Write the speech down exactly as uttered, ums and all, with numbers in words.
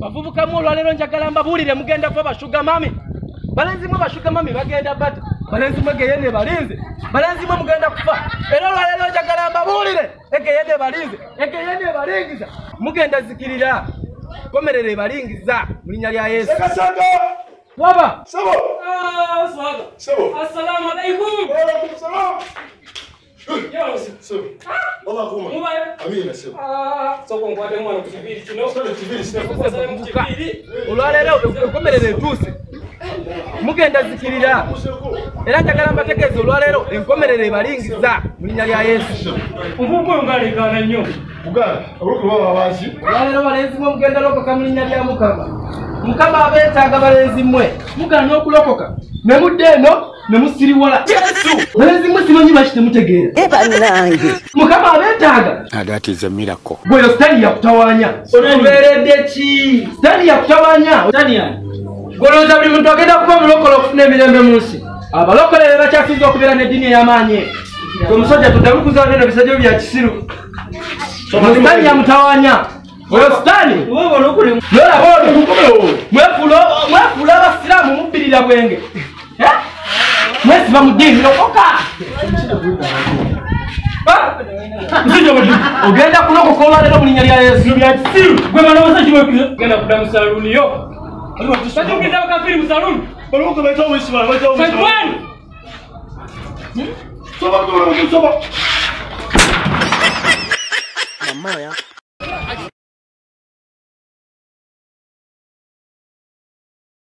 bavubuka mu olwalero njagala mbabulire mugenda fa bashuga mami balenzi mu bashuga mami bagenda bato balenzi mu geyene balinze balenzi mu mugenda kufa era olwalero njagala mbabulire egeyene balinze egeyene balingiza mugenda zikirira komerere balingiza mulinya lya Yesu Kasanga waba sabo ah swaga sabo assalamu alaikum wa alaikum salam yo sabo Allah kuma mubaya amina sabo ah soko ngwate mwana kukibiri kino sabo kibiri sabo kukibiri olwalero komerere tuse mugenda zikirira era njagala mbategeeza olwalero enkomerere balingiza mulinya lya Yesu mvugo ngalekana nnyo bugala oluku baba abanzi olwalero balenzi mwe mugenda lokoka mulinya lya Mukama Mukama abeetaaga balenzi mmwe mugaana okulokoka ne mudde eno ne musiriwala Yesu balenzi mmwe simanyi lwaki temutegeera eba nange Mukama abeetaaga That is a miracle. gweyo sitani yakutawaanya otubeeredde ki sitani yakutawaanya tania golooza buli muntu agenda kuba mulokole okufuna emirembe mu nsi abalokole bakyasinza okubeera n'eddiini ey'amaanyi omusajja tuddamu kuzaana eno bisajja bya kisiru sitani yamutawaanya oyo sitani nolaba ono mwefuula abasiraamu mubbirira bwenge mwesiba mu ddiini lokoka ogenda kulokoka olwalero mu linnya lya Yesu bya kisiru gwe malowooza genda kudda mu saluuni yo Batukiza wakafiri msaluni. Baluka baita wisima baita wisima. Faikwani. Soba kwa soba. mama ya